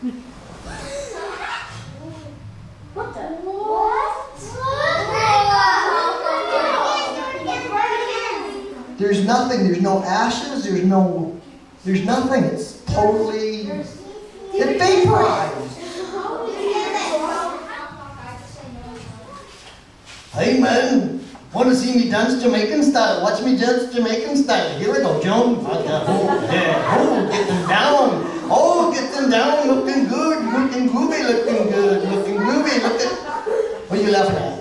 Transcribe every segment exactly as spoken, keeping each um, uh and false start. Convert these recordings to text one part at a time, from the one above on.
What the? What? There's nothing. There's no ashes. There's no. There's nothing. It's totally. It vaporized. Hey man, want to see me dance Jamaican style? Watch me dance Jamaican style. Here we go, Joan. Oh, yeah. Oh, get them down. Oh, get them down. Looking good. Looking groovy. Looking good. Looking groovy. Look at. What are you laughing at?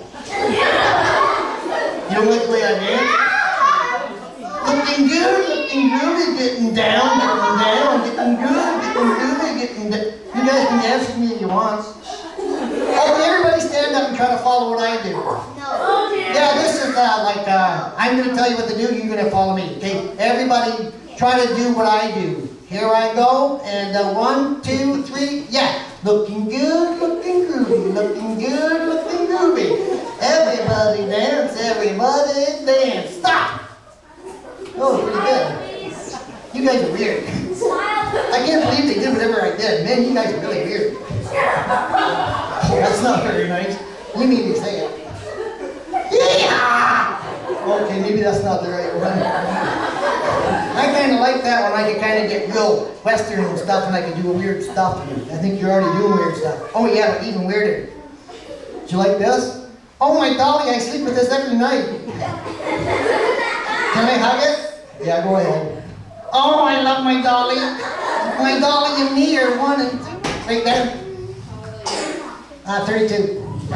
You don't like the way I dance? Looking good. Looking groovy. Getting down. Getting down. Getting good. Getting groovy. Getting down. You guys can dance with me if you want. Oh, can everybody stand up and try to follow what I do? No. Yeah, this is uh, like, uh, I'm going to tell you what to do, you're going to follow me. Okay, everybody try to do what I do. Here I go, and uh, one, two, three, yeah. Looking good, looking groovy, looking good, looking groovy. Everybody dance, everybody dance. Stop! Oh, pretty good. You guys are weird. I can't believe they did whatever I did. Man, you guys are really weird. Oh, that's not very nice. You need to say it. Yeah! Okay, maybe that's not the right one. I kind of like that one. I can kind of get real Western and stuff, and I can do weird stuff. I think you're already doing weird stuff. Oh yeah, but even weirder. Do you like this? Oh my dolly, I sleep with this every night. Can I hug it? Yeah, go ahead. Oh, I love my dolly. My dolly and me are one and two. Right there. Ah, uh, thirty-two.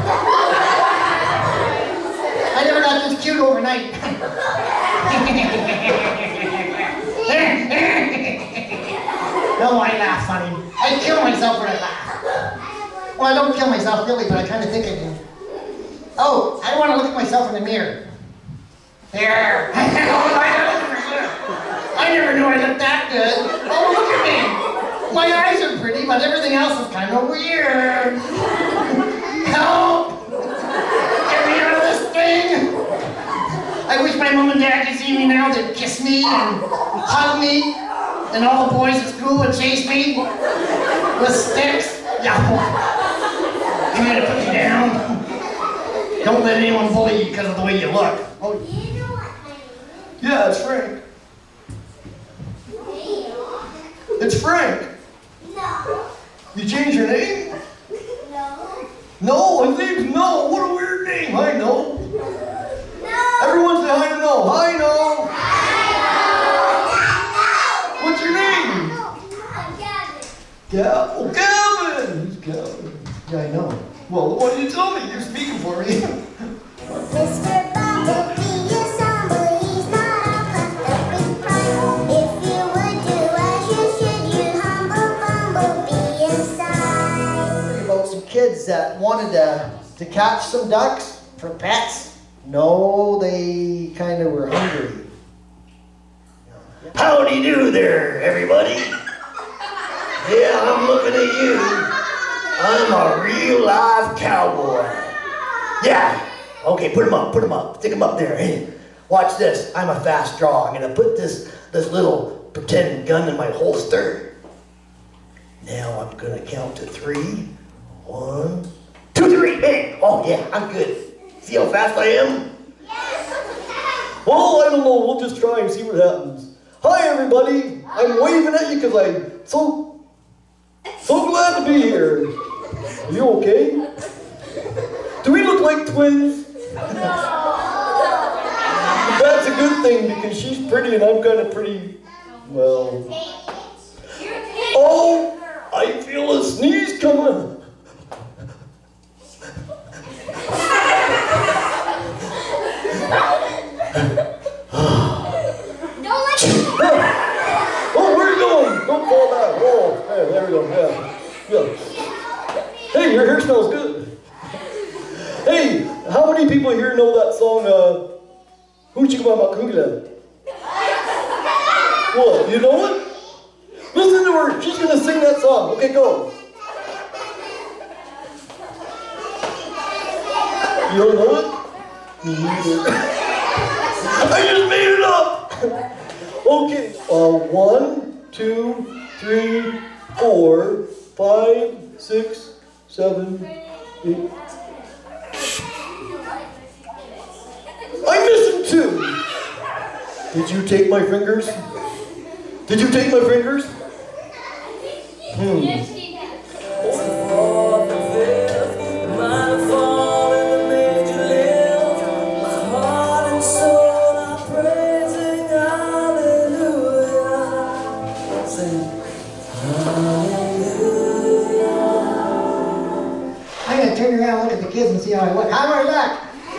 I never got this cute overnight. No, I laugh funny. I kill myself when I laugh. Well, I don't kill myself really, but I kind of think I do. Oh, I want to look at myself in the mirror. There. I never knew I looked that good. Oh, look at me. My eyes are pretty, but everything else is kind of weird. Help! Get me out of this thing! I wish my mom and dad could see me now. They'd kiss me and hug me, and all the boys at school would chase me with sticks. Yeah. Come here to put you down. Don't let anyone bully you because of the way you look. Oh. Yeah, it's Frank. It's Frank. No. You changed your name? No. No, his name's No. What a weird name. I know. No. Everyone say hi to No. Hi, No. What's your name? Yeah. Oh, Gavin. Who's Gavin? Yeah, I know. Well, what did you tell me? You're speaking for me. Mister Bumblebee is humble. He's not a puffed up with pride. If you would do as you should, you humble Bumblebee inside. About some kids that wanted to, to catch some ducks for pets. No, they kind of were hungry. Howdy do there, everybody. Yeah, I'm looking at you. I'm a real live cowboy. Yeah. Okay, put him up, put him up. Stick him up there. Hey, watch this. I'm a fast draw. I'm going to put this, this little pretend gun in my holster. Now I'm going to count to three. One, two, three. Bang. Oh, yeah, I'm good. See how fast I am? Well, I don't know. We'll just try and see what happens. Hi, everybody. I'm waving at you because I'm so, so glad to be here. Are you okay? Do we look like twins? That's a good thing because she's pretty and I'm kind of pretty, well. Oh, I feel a sneeze coming. Oh, where are you going? Don't fall back. Oh, hey, there we go. Yeah. Yeah. Hey, your hair smells good. Hey, how many people here know that song, uh, Hoochie Makugla? What, you know it? Listen to her, she's gonna sing that song. Okay, go. You don't know it? Me neither. I just made it up! Okay, uh, one, two, three, four, five, six, seven, eight. I'm missing two. Did you take my fingers? Did you take my fingers? Hmm. I'm gonna turn around and look at the kids and see how I look. How do I look?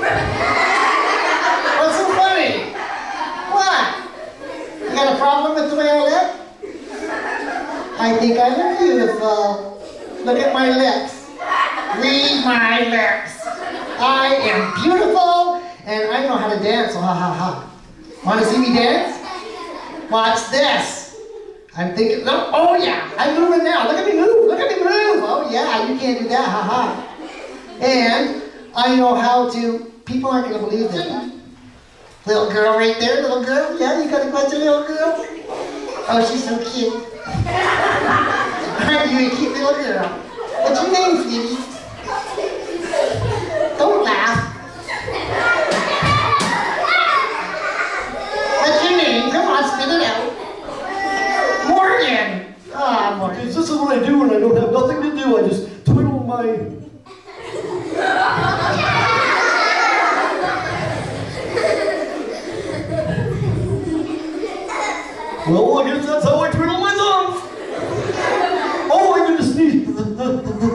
What's so funny? What? You got a problem with the way I look? I think I look beautiful. Look at my lips. Read my lips. I am beautiful and I know how to dance, so ha ha ha. Want to see me dance? Watch this. I'm thinking, no, oh yeah, I'm moving now. Look at me move, look at me move. Oh yeah, you can't do that, ha ha. And I know how to, people aren't going to believe this. Little girl right there, little girl. Yeah, you got a bunch of little girl. Oh, she's so cute. Aren't you a cute little girl? What's your name, sweetie? Don't laugh. What's your name? Come on, spit it out. Morgan. Ah, oh, Morgan. This is what I do when I don't have nothing to do. I just twiddle my... Well, I guess that's how I twiddle my thumbs. Oh, I'm gonna sneeze.